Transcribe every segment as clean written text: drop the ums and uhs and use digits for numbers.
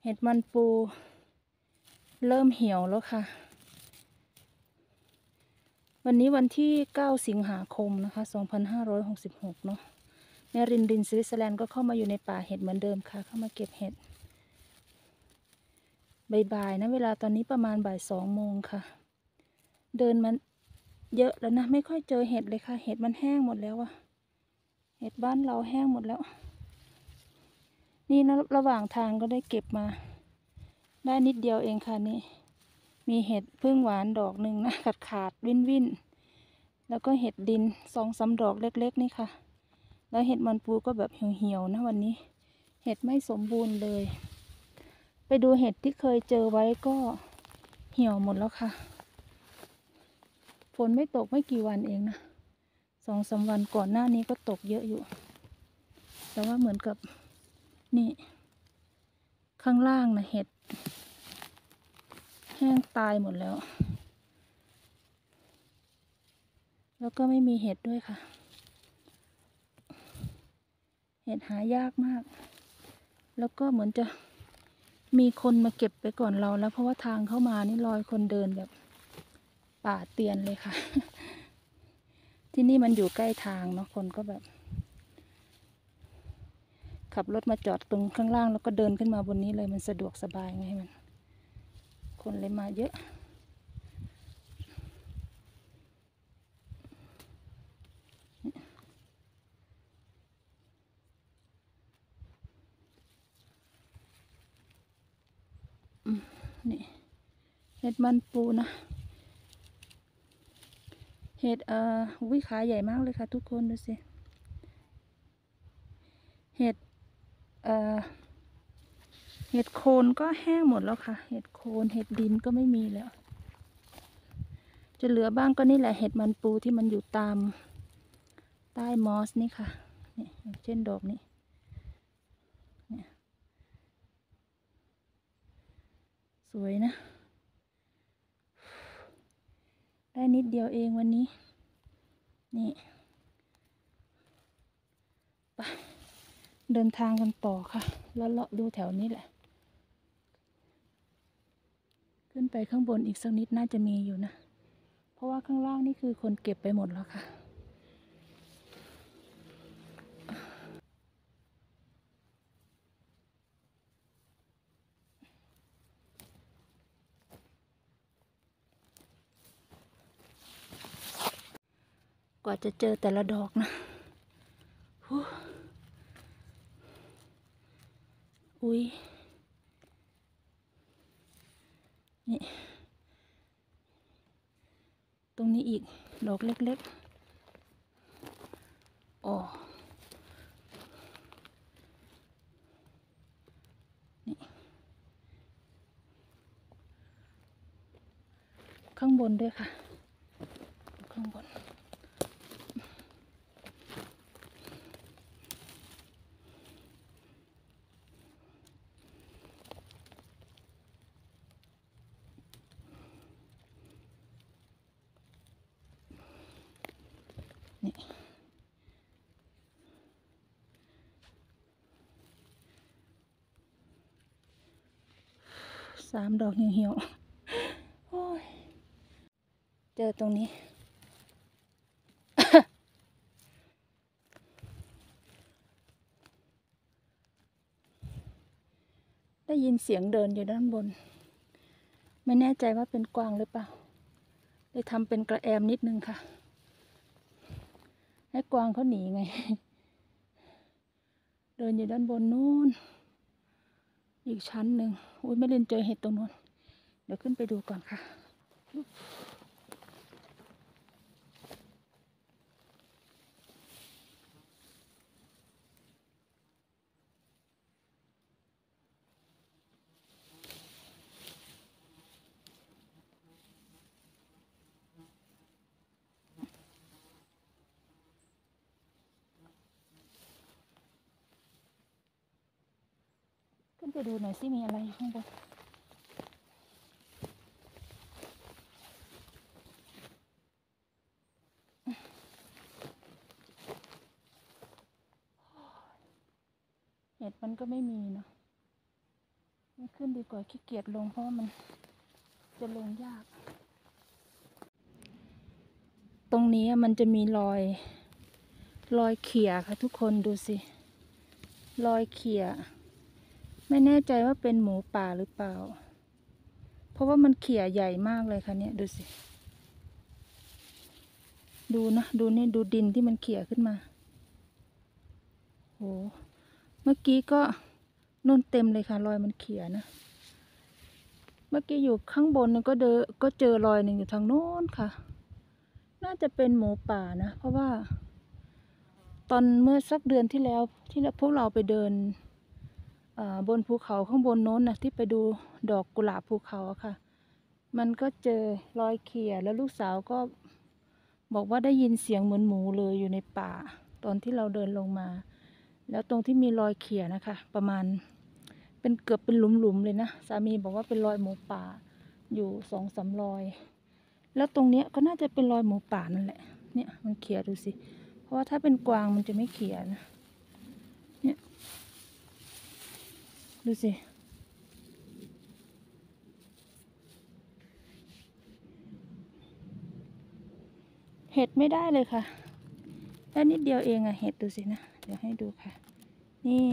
เห็ดมันปูเริ่มเหี่ยวแล้วค่ะวันนี้วันที่9 สิงหาคมนะคะ2566เนาะแม่รินสวิตเซอร์แลนด์ก็เข้ามาอยู่ในป่าเห็ดเหมือนเดิมค่ะเข้ามาเก็บเห็ดบ่ายๆนะเวลาตอนนี้ประมาณบ่าย2 โมงค่ะเดินมันเยอะแล้วนะไม่ค่อยเจอเห็ดเลยค่ะเห็ดมันแห้งหมดแล้วอะเห็ดบ้านเราแห้งหมดแล้วนี่นะระหว่างทางก็ได้เก็บมาได้นิดเดียวเองค่ะนี่มีเห็ดพึ่งหวานดอกหนึ่งนะขาดวินแล้วก็เห็ดดิน2-3 ดอกเล็กๆนี่ค่ะแล้วเห็ดมันปูก็แบบเหี่ยวๆนะวันนี้เห็ดไม่สมบูรณ์เลยไปดูเห็ดที่เคยเจอไว้ก็เหี่ยวหมดแล้วค่ะฝนไม่ตกไม่กี่วันเองนะ2-3 วันก่อนหน้านี้ก็ตกเยอะอยู่แต่ว่าเหมือนกับนี่ข้างล่างนะเห็ดแห้งตายหมดแล้วแล้วก็ไม่มีเห็ดด้วยค่ะเห็ดหายากมากแล้วก็เหมือนจะมีคนมาเก็บไปก่อนเราแล้วเพราะว่าทางเข้ามานี่รอยคนเดินแบบป่าเตียนเลยค่ะ ที่นี่มันอยู่ใกล้ทางเนาะคนก็แบบขับรถมาจอดตรงข้างล่างแล้วก็เดินขึ้นมาบนนี้เลยมันสะดวกสบายไงมันคนเลยมาเยอะนี่เห็ดมันปูนะเห็ดวิขาใหญ่มากเลยค่ะทุกคนดูสิเห็ดเห็ดโคนก็แห้งหมดแล้วค่ะเห็ดโคนเห็ดดินก็ไม่มีแล้วจะเหลือบ้างก็นี่แหละเห็ดมันปูที่มันอยู่ตามใต้มอสนี่ค่ะนี่อย่างเช่นดอกนี้เนี่ยสวยนะได้นิดเดียวเองวันนี้นี่ไปเดินทางกันต่อค่ะแล้วเลาะดูแถวนี้แหละขึ้นไปข้างบนอีกสักนิดน่าจะมีอยู่นะเพราะว่าข้างล่างนี่คือคนเก็บไปหมดแล้วค่ะกว่าจะเจอแต่ละดอกนะอุ้ยนี่ตรงนี้อีกดอกเล็กๆอ๋อนี่ข้างบนด้วยค่ะข้างบนนี่3 ดอกเหี่ยวๆโอ้ยเจอตรงนี้ ได้ยินเสียงเดินอยู่ด้านบนไม่แน่ใจว่าเป็นกวางหรือเปล่าเลยทำเป็นกระแอมนิดนึงค่ะให้กวางเขาหนีไง เดินอยู่ด้านบนนู้นอีกชั้นหนึ่งอุ้ยไม่เล่นเจอเห็ดตรงนู้นเดี๋ยวขึ้นไปดูก่อนค่ะขึ้นไปดูหน่อยสิมีอะไรอยู่ข้างบนเห็ดมันก็ไม่มีเนาะไม่ขึ้นดีกว่าขี้เกียจลงเพราะว่ามันจะลงยาก ตรงนี้มันจะมีรอยเขี่ยค่ะทุกคนดูสิรอยเขี่ยไม่แน่ใจว่าเป็นหมูป่าหรือเปล่าเพราะว่ามันเขี่ยใหญ่มากเลยค่ะเนี่ยดูสิดูนะดูนี่ดูดินที่มันเขี่ยขึ้นมาโหเมื่อกี้ก็นุ่นเต็มเลยค่ะรอยมันเขี่ยนะเมื่อกี้อยู่ข้างบนก็เจอรอยหนึ่งอยู่ทางโน้นค่ะน่าจะเป็นหมูป่านะเพราะว่าตอนเมื่อสักเดือนที่แล้วที่พวกเราไปเดินบนภูเขาข้างบนโน้นนะที่ไปดูดอกกุหลาบภูเขาอะค่ะมันก็เจอรอยเขี่ยแล้วลูกสาวก็บอกว่าได้ยินเสียงเหมือนหมูเลยอยู่ในป่าตอนที่เราเดินลงมาแล้วตรงที่มีรอยเขี่ยนะคะประมาณเป็นเกือบเป็นหลุมๆเลยนะสามีบอกว่าเป็นรอยหมูป่าอยู่2-3 รอยแล้วตรงเนี้ยก็น่าจะเป็นรอยหมูป่านั่นแหละเนี่ยมันเขี่ยดูสิเพราะว่าถ้าเป็นกวางมันจะไม่เขี่ยนะเนี่ยดูสิเห็ดไม่ได้เลยค่ะแค่นิดเดียวเองอะเห็ดดูสินะเดี๋ยวให้ดูค่ะนี่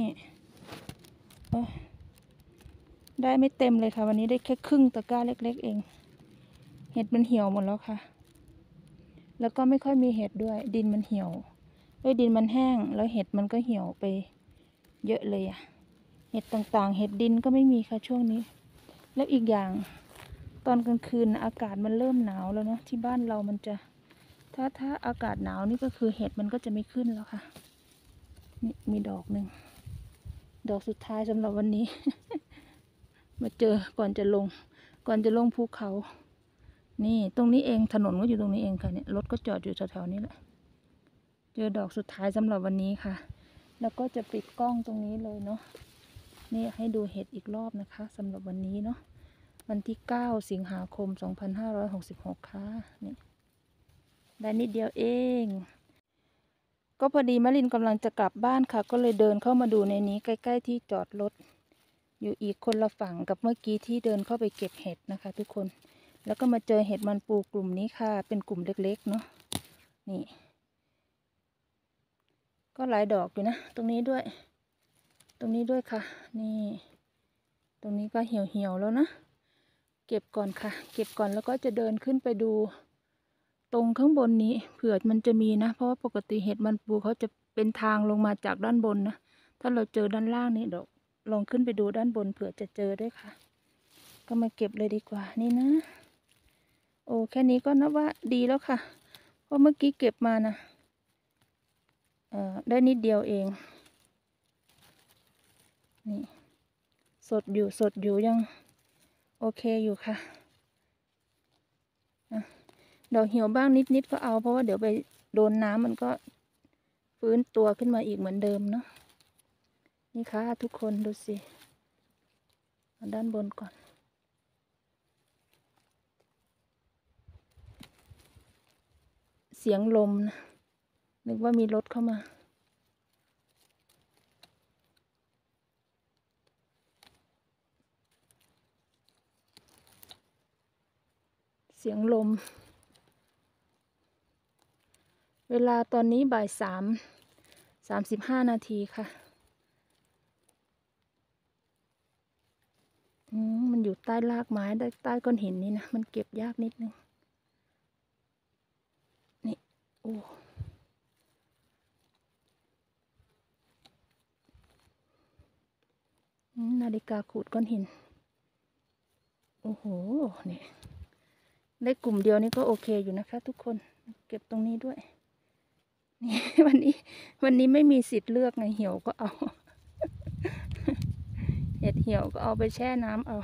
ได้ไม่เต็มเลยค่ะวันนี้ได้แค่ครึ่งตะกร้าเล็กๆเองเห็ดมันเหี่ยวหมดแล้วค่ะแล้วก็ไม่ค่อยมีเห็ดด้วยดินมันเหี่ยวดินมันแห้งแล้วเห็ดมันก็เหี่ยวไปเยอะเลยอะเห็ดต่างๆเห็ดดินก็ไม่มีค่ะช่วงนี้แล้วอีกอย่างตอนกลางคืนอากาศมันเริ่มหนาวแล้วเนาะที่บ้านเรามันจะถ้าอากาศหนาวนี่ก็คือเห็ดมันก็จะไม่ขึ้นแล้วค่ะนี่มีดอกหนึ่งดอกสุดท้ายสำหรับวันนี้ มาเจอก่อนจะลงภูเขานี่ตรงนี้เองถนนก็อยู่ตรงนี้เองค่ะเนี่ยรถก็จอดอยู่แถวๆนี้แหละเจอดอกสุดท้ายสำหรับวันนี้ค่ะแล้วก็จะปิดกล้องตรงนี้เลยเนาะนี่ให้ดูเห็ดอีกรอบนะคะสำหรับวันนี้เนาะวันที่9 สิงหาคม 2566ค่ะนี่ได้นิดเดียวเองก็พอดีมะลินกำลังจะกลับบ้านค่ะก็เลยเดินเข้ามาดูในนี้ใกล้ๆที่จอดรถอยู่อีกคนละฝั่งกับเมื่อกี้ที่เดินเข้าไปเก็บเห็ดนะคะทุกคนแล้วก็มาเจอเห็ดมันปูกลุ่มนี้ค่ะเป็นกลุ่มเล็กๆเนาะนี่ก็หลายดอกอยู่นะตรงนี้ด้วยค่ะนี่ตรงนี้ก็เหี่ยวๆแล้วนะเก็บก่อนค่ะเก็บก่อนแล้วก็จะเดินขึ้นไปดูตรงข้างบนนี้เผื่อมันจะมีนะเพราะว่าปกติเห็ดมันปูเขาจะเป็นทางลงมาจากด้านบนนะถ้าเราเจอด้านล่างนี่เดี๋ยวลองขึ้นไปดูด้านบนเผื่อจะเจอด้วยค่ะก็มาเก็บเลยดีกว่านี่นะโอ้แค่นี้ก็นับว่าดีแล้วค่ะเพราะเมื่อกี้เก็บมานะได้นิดเดียวเองนี่สดอยู่ยังโอเคอยู่ค่ะดอกเหี่ยวบ้างนิดก็เอาเพราะว่าเดี๋ยวไปโดนน้ำมันก็ฟื้นตัวขึ้นมาอีกเหมือนเดิมเนาะนี่ค่ะทุกคนดูสิด้านบนก่อนเสียงลมนะนึกว่ามีรถเข้ามาเสียงลมเวลาตอนนี้บ่าย3:35 นาทีค่ะมันอยู่ใต้รากไม้ใต้ก้อนหินนี่นะมันเก็บยากนิดนึงนี่โอ้นาฬิกาขูดก้อนหินโอ้โหนี่ได้กลุ่มเดียวนี่ก็โอเคอยู่นะคะทุกคนเก็บตรงนี้ด้วยนี่ วันนี้ไม่มีสิทธิ์เลือกไงเหี่ยวก็เอา เห็ดเหี่ยวก็เอาไปแช่น้ำเอา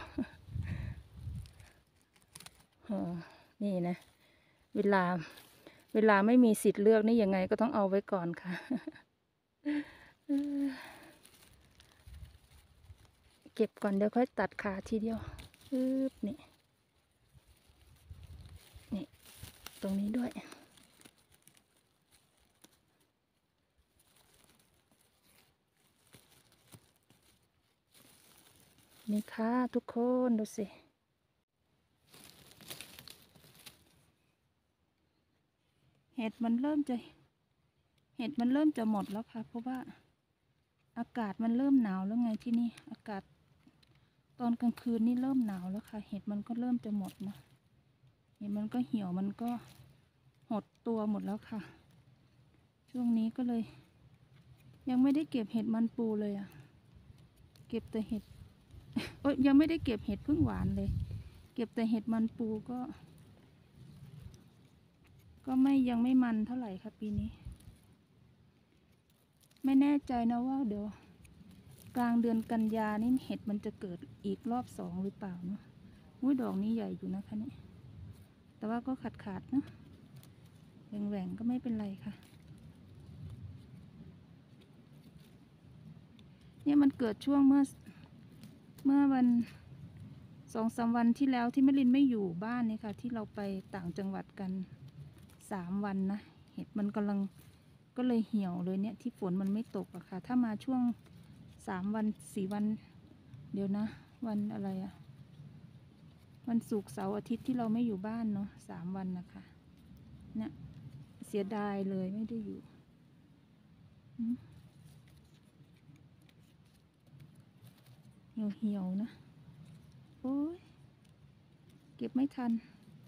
นี่นะเวลาไม่มีสิทธิ์เลือกนี่ยังไงก็ต้องเอาไว้ก่อนค่ะ เก็บก่อนเดี๋ยวค่อยตัดขาทีเดียวนี่ตรงนี้ด้วยนี่ค่ะทุกคนดูสิเห็ดมันเริ่มจะหมดแล้วค่ะเพราะว่าอากาศมันเริ่มหนาวแล้วไงที่นี่อากาศตอนกลางคืนนี่เริ่มหนาวแล้วค่ะเห็ดมันก็เริ่มจะหมดนะเห็ดมันก็เหี่ยวมันก็หดตัวหมดแล้วค่ะช่วงนี้ก็เลยยังไม่ได้เก็บเห็ดมันปูเลยอ่ะเก็บแต่เห็ดยังไม่ได้เก็บเห็ดพึ่งหวานเลยเก็บแต่เห็ดมันปูก็ยังไม่มันเท่าไหร่ค่ะปีนี้ไม่แน่ใจนะว่าเดี๋ยวกลางเดือนกันยานี่เห็ดมันจะเกิดอีกรอบสองหรือเปล่าเนาะอุ้ยดอกนี้ใหญ่อยู่นะคะเนี่ยแต่ว่าก็ขาดนะแหว่งๆก็ไม่เป็นไรค่ะเนี่ยมันเกิดช่วงเมื่อวัน2-3 วันที่แล้วที่แม่ลินไม่อยู่บ้านนี่ค่ะที่เราไปต่างจังหวัดกัน3 วันนะเห็ดมันก็เลยเหี่ยวเลยเนี่ยที่ฝนมันไม่ตกอะค่ะถ้ามาช่วง3 วัน 4 วันเดี๋ยวนะวันอะไรอะวันศุกร์เสาร์อาทิตย์ที่เราไม่อยู่บ้านเนาะ3 วันนะคะเนี่ยเสียดายเลยไม่ได้อยู่เหี่ยวนะโอ้ยเก็บไม่ทัน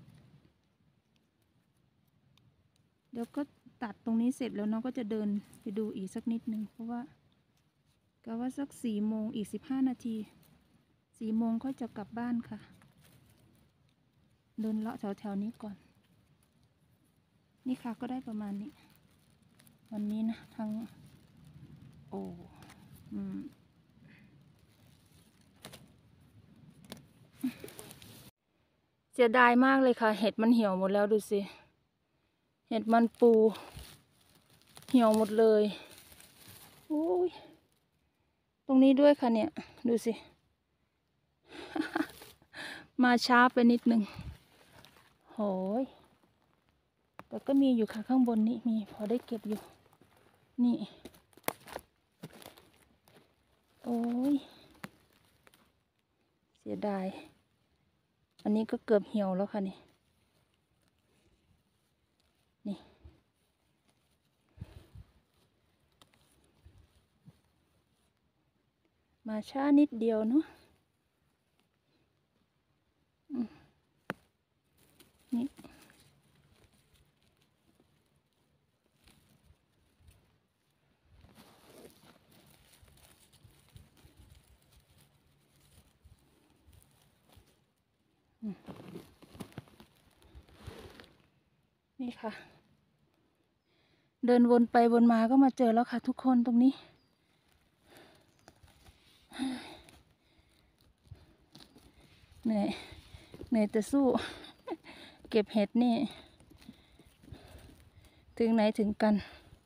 เดี๋ยวก็ตัดตรงนี้เสร็จแล้วเนาะก็จะเดินไปดูอีกสักนิดนึงเพราะว่าก็ว่าสัก4 โมงอีก15 นาที4 โมงก็จะกลับบ้านค่ะเดินเลาะแถวนี้ก่อนนี่ค่ะก็ได้ประมาณนี้วันนี้นะทั้งโอ้เสียดายมากเลยค่ะเห็ดมันเหี่ยวหมดแล้วดูสิเห็ดมันปูเหี่ยวหมดเลยโอ้ยตรงนี้ด้วยค่ะเนี่ยดูสิ มาช้าไปนิดนึงโหยแต่ก็มีอยู่ค่ะข้างบนนี้มีพอได้เก็บอยู่นี่โอ้ยเสียดายอันนี้ก็เกือบเหี่ยวแล้วค่ะนี่มาช้านิดเดียวเนาะนี่นี่ค่ะเดินวนไปวนมาก็มาเจอแล้วค่ะทุกคนตรงนี้เหนื่อยแต่สู้เก็บเห็ดนี่ถึงไหนถึงกัน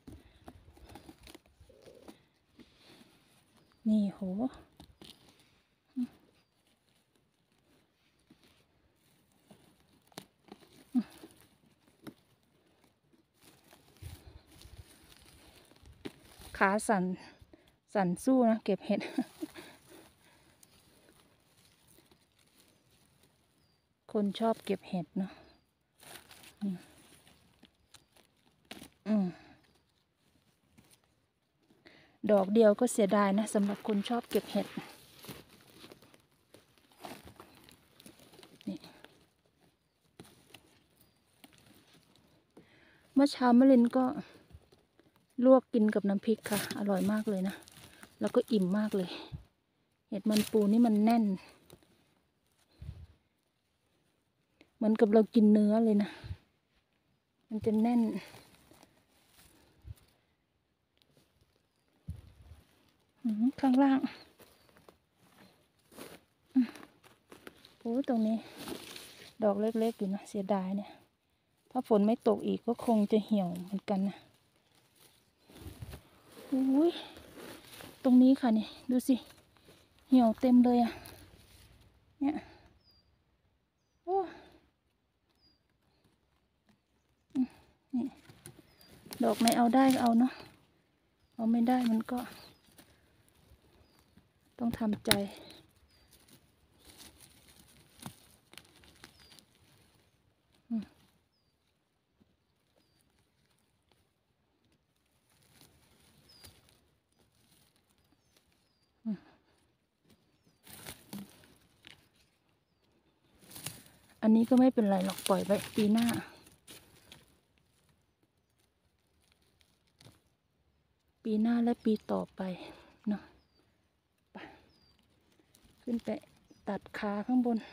นี่โหขาสั่นสู้นะเก็บเห็ดคนชอบเก็บเห็ดเนาะดอกเดียวก็เสียดายนะสำหรับคนชอบเก็บเห็ดนี่เมื่อเช้ามะลินก็ลวกกินกับน้ำพริกค่ะอร่อยมากเลยนะแล้วก็อิ่มมากเลยเห็ดมันปูนี่มันแน่นเหมือนกับเรากินเนื้อเลยนะมันจะแน่นข้างล่างโอ้ตรงนี้ดอกเล็กๆอยู่นะเสียดายเนี่ยถ้าฝนไม่ตกอีกก็คงจะเหี่ยวเหมือนกันนะอุ้ยตรงนี้ค่ะนี่ดูสิเหี่ยวเต็มเลยอ่ะเนี่ยโอ้นี่ดอกไหนเอาได้ก็เอาเนาะเอาไม่ได้มันก็ต้องทำใจอันนี้ก็ไม่เป็นไรหรอกปล่อยไว้ปีหน้า ปีหน้าและปีต่อไปเนาะไปขึ้นไปตัดขาข้างบน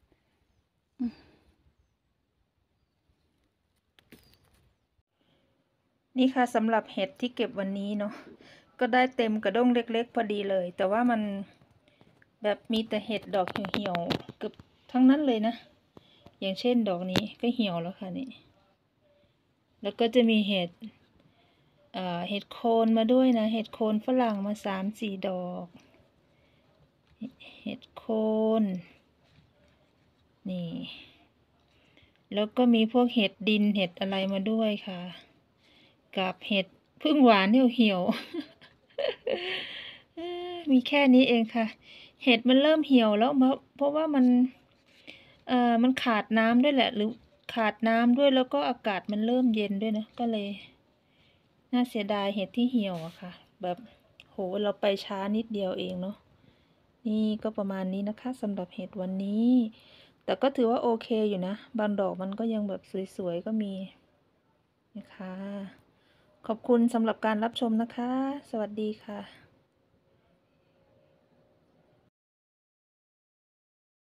นี่ค่ะสำหรับเห็ดที่เก็บวันนี้เนาะก็ได้เต็มกระด้งเล็กๆพอดีเลยแต่ว่ามันแบบมีแต่เห็ดดอกเหี่ยวๆเกือบทั้งนั้นเลยนะอย่างเช่นดอกนี้ก็เหี่ยวแล้วค่ะนี่แล้วก็จะมีเห็ดโคนมาด้วยนะเห็ดโคนฝรั่งมา3-4 ดอกเห็ดโคนนี่แล้วก็มีพวกเห็ดดินเห็ดอะไรมาด้วยค่ะกับเห็ดพึ่งหวานเหี่ยวๆ มีแค่นี้เองค่ะเห็ดมันเริ่มเหี่ยวแล้วเพราะว่ามันขาดน้ำด้วยแหละหรือขาดน้ำด้วยแล้วก็อากาศมันเริ่มเย็นด้วยนะก็เลยน่าเสียดายเห็ดที่เหี่ยวอะค่ะแบบโหเราไปช้านิดเดียวเองเนาะนี่ก็ประมาณนี้นะคะสำหรับเห็ดวันนี้แต่ก็ถือว่าโอเคอยู่นะบางดอกมันก็ยังแบบสวยๆก็มีนะคะขอบคุณสำหรับการรับชมนะคะสวัสดีค่ะ